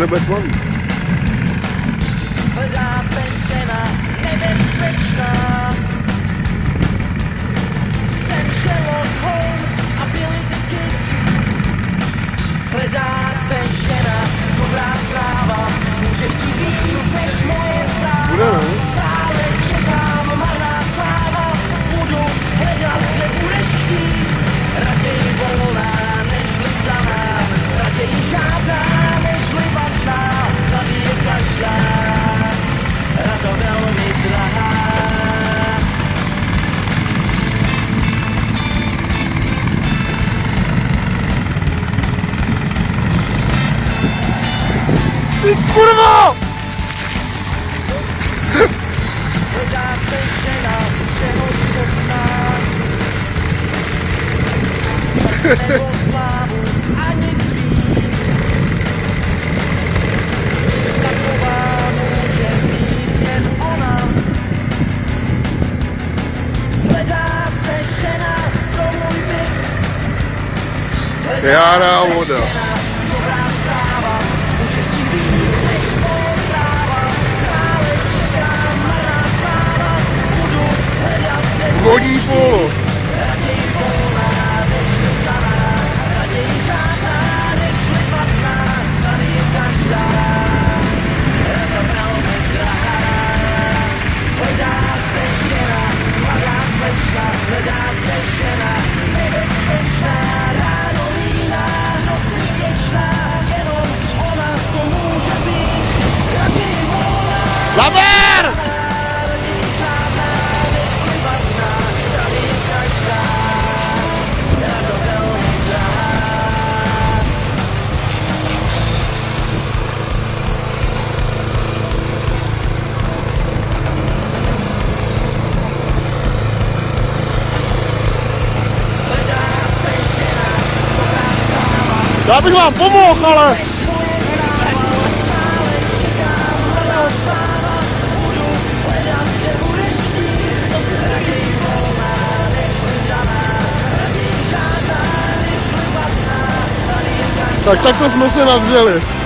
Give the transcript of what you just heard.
nebude slavný. Hledáte žena nebezpečná. Jsem Sherlock Holmes a Billy the Kid. Hledáte žena, dobrá zpráva, může chtít víc než moje práva. Bude, ne? Stále čekám, marná sláva, budu hledat, kde budeš chtít. Raději volná, než vdaná, raději žádná, než libatná, tady je každá, a to velmi drahá. Ty kurvo! Hledáte žena, všeho schopná, nebo slávu, a nic víc. Taková může být jen ona. Hledáte žena pro můj byt. Jara voda. Dobrá zpráva, může chtít víc než moje práva. Stále čekám, marná sláva, budu hledat, kde Vodní polo. raději volná, než vdaná, raději žádná, než libatná, tady je každá, a to velmi drahá. Hledáte žena, mladá slečna, hledáte žena, nebezpečná, ráno líná, noci věčná, jenom ona to může být, raději volná, Laber! raději žádná, než libatná, tady je každá, a to velmi drahá. Já bych vám pomohl, ale... Tak takhle jsme se nadřeli.